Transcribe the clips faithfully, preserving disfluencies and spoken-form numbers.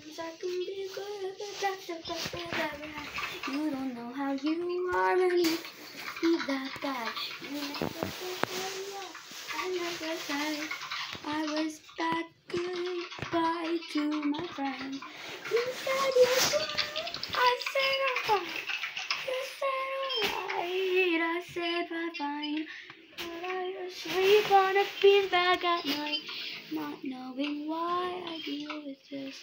Sometimes I can be good, but that's the best I've ever had. You don't know how you are when you be that bad. You never said I never said I was bad. Goodbye to my friends. You said you would, I said I'm fine. You said alright, I said bye fine. But I just sleep on a beanbag at night, not knowing why I deal with this.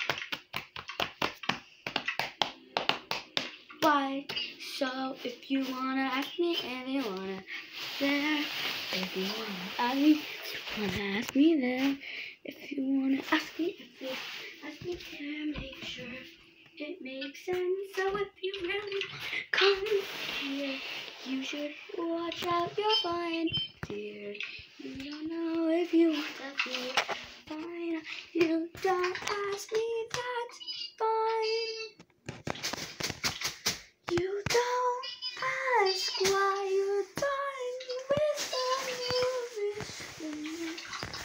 Why? So if you wanna ask me, if you wanna there, if you wanna ask me, if you wanna ask me there, if you wanna ask me, if you ask me there, make sure it makes sense. So if you really come here, you should watch out, you're fine, dear. You don't know if you want to be fine. You don't ask me, that's fine. You don't ask why you're dying with the music.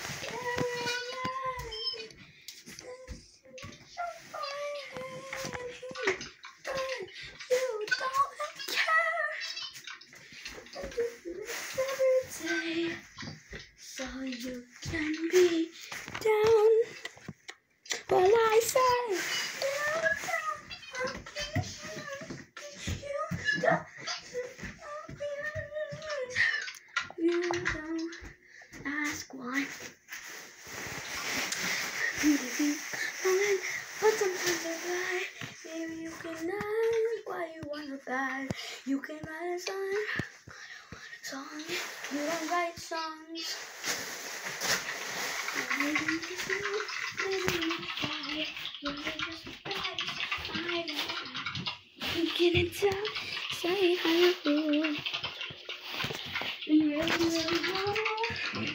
You don't care. Every day, so you can be down. Well, I say, you don't, you don't ask why. You be fine, but sometimes I lie. Maybe you can ask why you wanna die. You can write a song. Song. You don't write songs. Maybe you just know, maybe you try. Maybe just find you get it down, say how you feel. You really, really want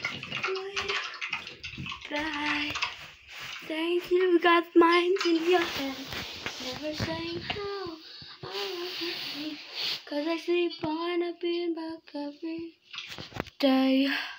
bye. Thank you, got minds in your head. Never saying how I love you. Cause I sleep on a beanbag every day.